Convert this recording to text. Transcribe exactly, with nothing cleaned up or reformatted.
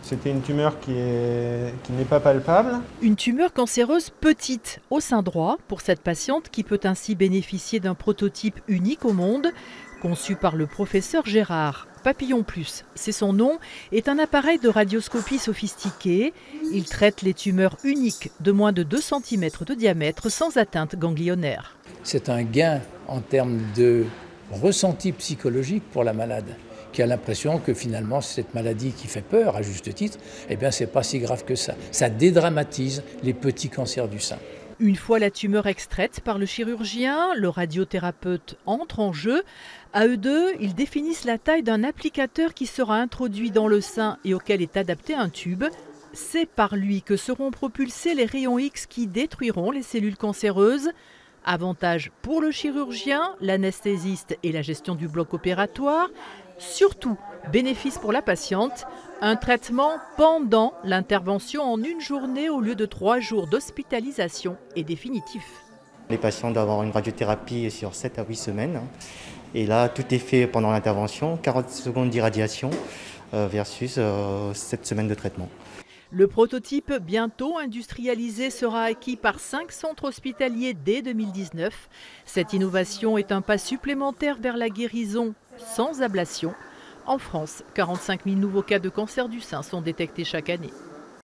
C'était une tumeur qui est, qui n'est pas palpable. Une tumeur cancéreuse petite au sein droit pour cette patiente qui peut ainsi bénéficier d'un prototype unique au monde, conçu par le professeur Gérard. Papillon Plus, c'est son nom, est un appareil de radioscopie sophistiqué. Il traite les tumeurs uniques de moins de deux centimètres de diamètre sans atteinte ganglionnaire. C'est un gain en termes de ressenti psychologique pour la malade, qui a l'impression que finalement cette maladie qui fait peur à juste titre, eh bien c'est pas si grave que ça. Ça dédramatise les petits cancers du sein. Une fois la tumeur extraite par le chirurgien, le radiothérapeute entre en jeu. À eux deux, ils définissent la taille d'un applicateur qui sera introduit dans le sein et auquel est adapté un tube. C'est par lui que seront propulsés les rayons X qui détruiront les cellules cancéreuses. Avantage pour le chirurgien, l'anesthésiste et la gestion du bloc opératoire. Surtout, bénéfice pour la patiente, un traitement pendant l'intervention en une journée au lieu de trois jours d'hospitalisation est définitif. Les patients doivent avoir une radiothérapie sur sept à huit semaines. Et là, tout est fait pendant l'intervention, quarante secondes d'irradiation versus sept semaines de traitement. Le prototype, bientôt industrialisé, sera acquis par cinq centres hospitaliers dès deux mille dix-neuf. Cette innovation est un pas supplémentaire vers la guérison sans ablation. En France, quarante-cinq mille nouveaux cas de cancer du sein sont détectés chaque année.